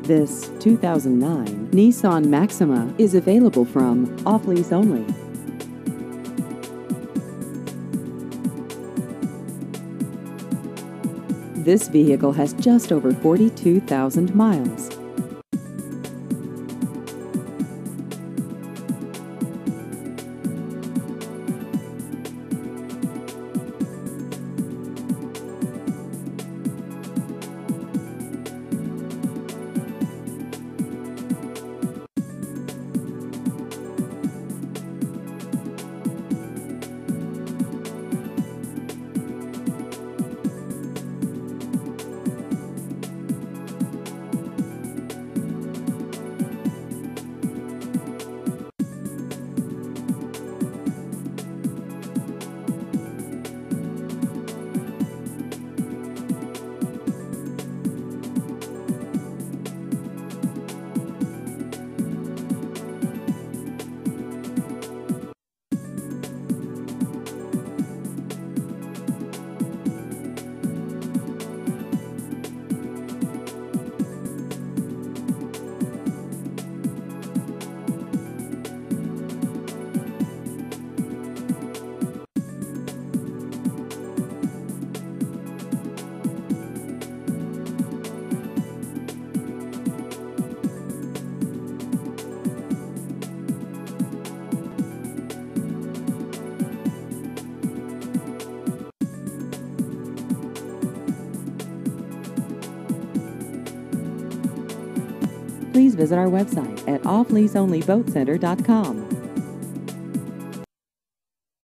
This 2009 Nissan Maxima is available from off-lease only. This vehicle has just over 42,000 miles. Please visit our website at offleaseonlyboatcenter.com.